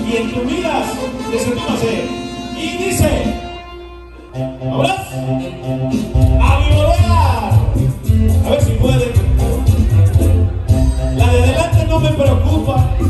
y en tu vida desentúnase. Y dice, ¿ahora? ¡A volar! A ver si pueden. La de adelante no me preocupa.